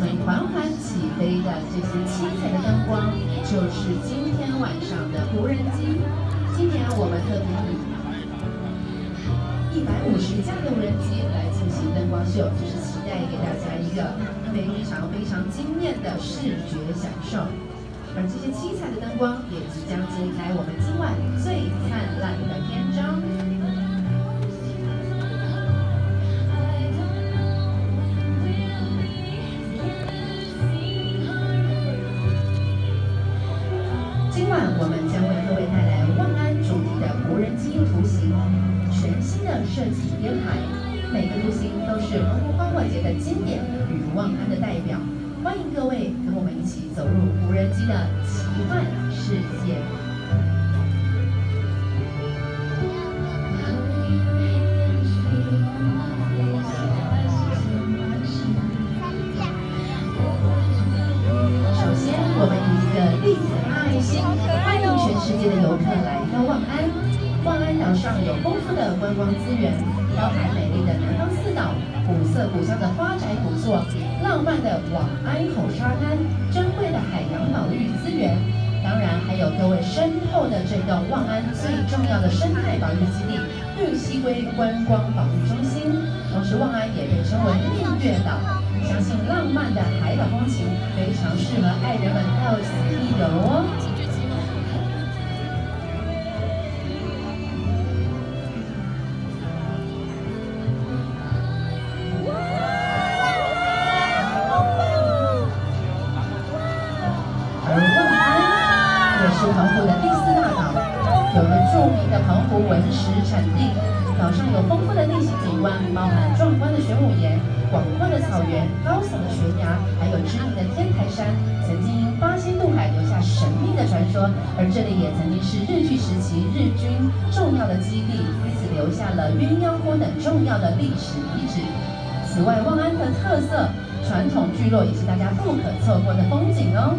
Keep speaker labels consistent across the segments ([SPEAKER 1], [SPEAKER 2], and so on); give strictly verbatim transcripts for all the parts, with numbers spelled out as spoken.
[SPEAKER 1] 前缓缓起飞的这些七彩的灯光，就是今天晚上的无人机。今年我们特别以一百五十架的无人机来进行灯光秀，就是期待给大家一个非常非常惊艳的视觉享受。而这些七彩的灯光也即将揭开我们今晚最灿烂的篇章。 今晚我们将为各位带来万安主题的无人机图形，全新的设计编排，每个图形都是澎湖花火节的经典与万安的代表。欢迎各位跟我们一起走入无人机的奇幻世界。 欢迎全世界的游客来到万安。万安岛上有丰富的观光资源，包含美丽的南方四岛、古色古香的花宅古厝、浪漫的网安口沙滩、珍贵的海洋保育资源，当然还有各位身后的这栋万安最重要的生态保育基地——绿蜥龟观光保育中心。同时，万安也被称为蜜月岛。 相信浪漫的海岛风情非常适合爱人们到此一游哦。而万安也是澎湖的第四大岛，有个著名的澎湖文石产地。 岛上有丰富的地形景观，包含壮观的玄武岩、广阔的草原、高耸的悬崖，还有知名的天台山。曾经因八仙渡海留下神秘的传说，而这里也曾经是日据时期日军重要的基地，因此留下了鸳鸯锅等重要的历史遗址。此外，万安的特色传统聚落也是大家不可错过的风景哦。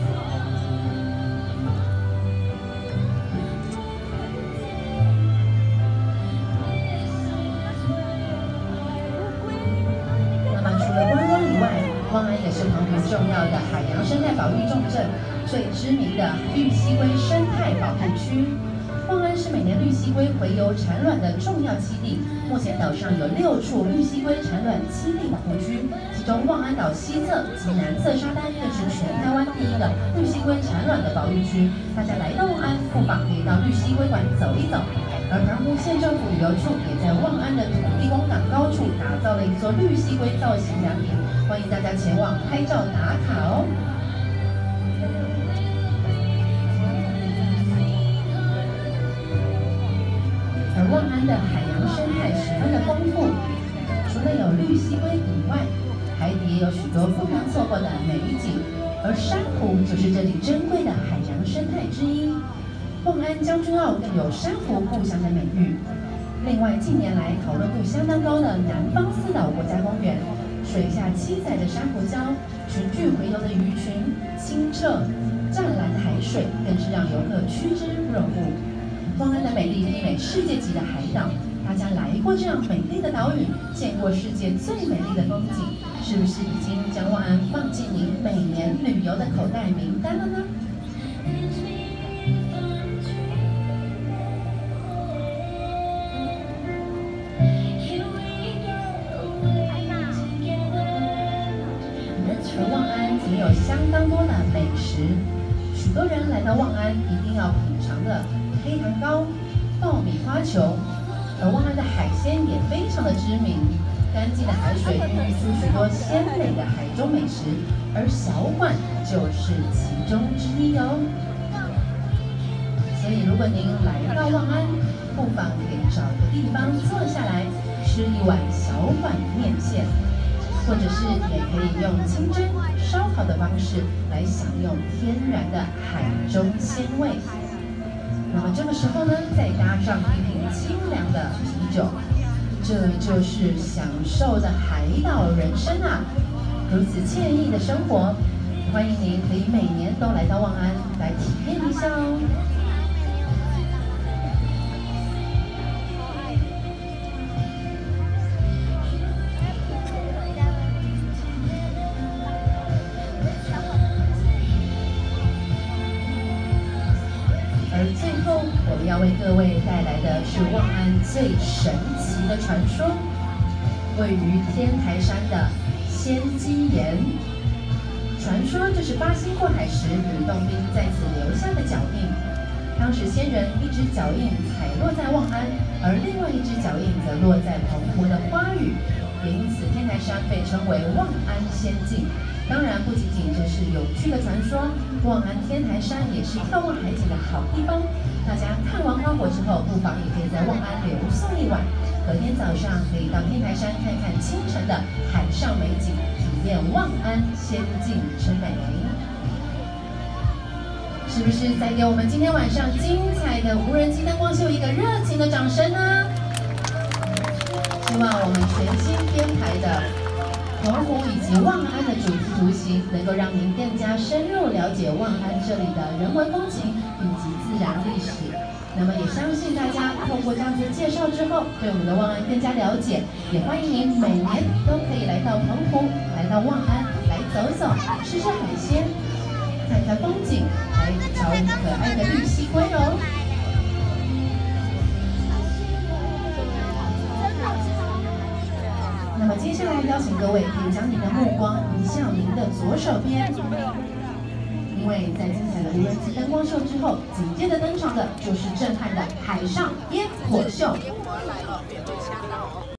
[SPEAKER 1] 万安也是澎湖重要的海洋生态保育重镇，最知名的绿蜥龟生态保护区。万安是每年绿蜥龟洄游产卵的重要栖地。目前岛上有六处绿蜥龟产卵栖地保护区，其中万安岛西侧及南侧沙滩更是全台湾第一个绿蜥龟产卵的保育区。大家来到万安，不妨可以到绿蜥龟馆走一走。 而澎湖县政府旅游处也在万安的土地公港高处打造了一座绿蜥龟造型凉亭，欢迎大家前往拍照打卡哦。而万安的海洋生态十分的丰富，除了有绿蜥龟以外，海底也有许多不能错过的美景，而珊瑚就是这里珍贵的海洋生态之一。 万安将军澳更有珊瑚故乡的美誉。另外，近年来讨论度相当高的南方四岛国家公园，水下七彩的珊瑚礁、群聚洄游的鱼群、清澈湛蓝的海水，更是让游客趋之若鹜。万安的美丽媲美世界级的海岛，大家来过这样美丽的岛屿，见过世界最美丽的风景，是不是已经将万安放进您每年旅游的口袋名单了呢？ 有相当多的美食，许多人来到万安一定要品尝的黑糖糕、爆米花球，而万安的海鲜也非常的知名，干净的海水孕育出许多鲜美的海中美食，而小馆就是其中之一哦。所以，如果您来到万安，不妨可以找个地方坐下来，吃一碗小馆面线。 或者是也可以用清蒸、烧烤的方式来享用天然的海中鲜味。那么这个时候呢，再搭上一瓶清凉的啤酒，这就是享受的海岛人生啊！如此惬意的生活，欢迎您可以每年都来到万安来体验一下哦。 要为各位带来的是望安最神奇的传说，位于天台山的仙机岩。传说这是八仙过海时吕洞宾在此留下的脚印。当时仙人一只脚印踩落在望安，而另外一只脚印则落在澎湖的花屿，也因此天台山被称为望安仙境。当然，不仅仅这是有趣的传说，望安天台山也是眺望海景的好地方。大家看完花火之后，不妨也可以在望安留宿一晚，隔天早上可以到天台山看看清晨的海上美景，体验望安仙境之美。是不是再给我们今天晚上精彩的无人机灯光秀一个热情的掌声呢？希望我们全新编排的澎湖以及望安的主题图形，能够让您更加深入了解望安这里的人文风情以及自然历史。那么也相信大家透过这样子的介绍之后，对我们的望安更加了解。也欢迎您每年都可以来到澎湖，来到望安，来走走，吃吃海鲜，看看风景，来找可爱的绿蜥龟哦。那么接下来邀请各位可以将您的目光移向您的左手边，因为在精彩的无人机灯光秀之后，紧接着登场的就是震撼的海上烟火秀。